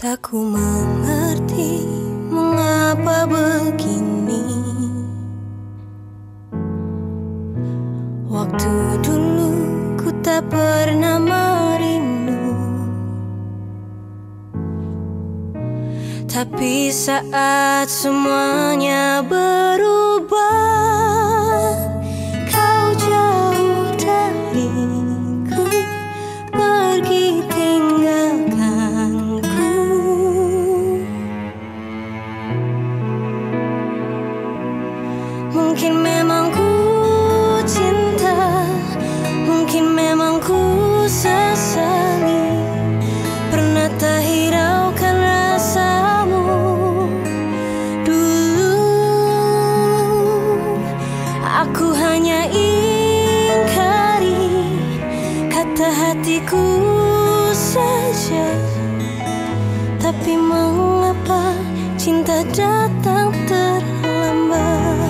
Tak ku mengerti mengapa begini. Waktu dulu ku tak pernah merindu, tapi saat semuanya berubah, kau jauh dariku, pergi tinggalkanku. Mungkin memang ku cinta, mungkin memang ku sesali, pernah tak hiraukan rasamu dulu. Aku hanya ingkari kata hatiku saja, tapi mengapa cinta datang terlambat?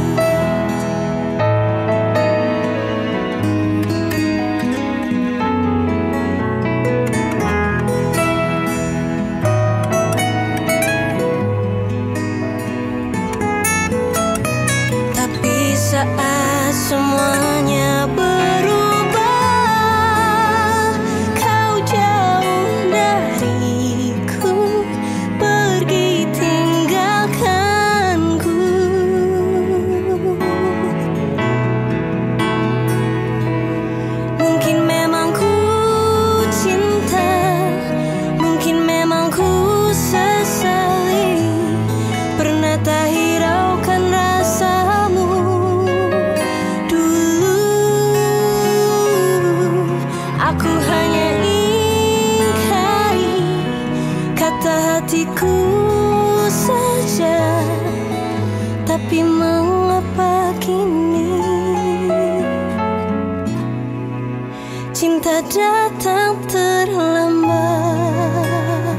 Saat semuanya berubah, kau jauh dariku, pergi tinggalkanku. Mungkin memang ku cinta, mungkin memang ku sesali, pernah tak hiraukan rasamu. Aku hanya ingkari kata hatiku saja, tapi mengapa kini cinta datang terlambat?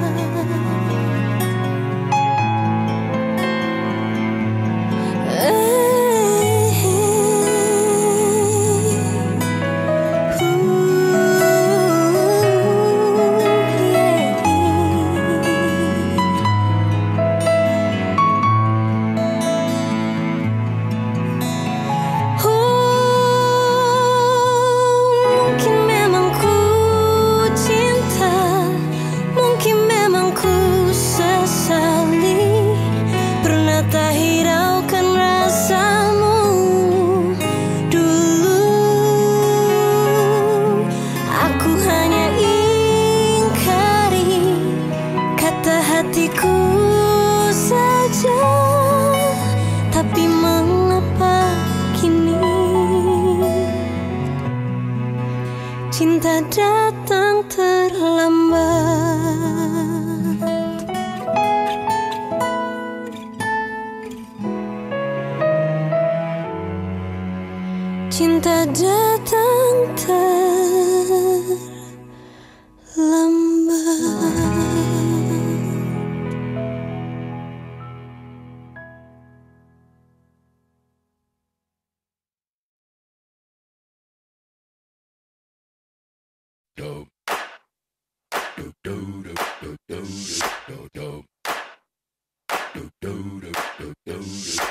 Tak hiraukan rasamu dulu. Aku hanya ingkari kata hatiku saja, tapi mengapa kini cinta datang terlambat? Cinta datang terlambat. Do do do do do do do do do do do do do do.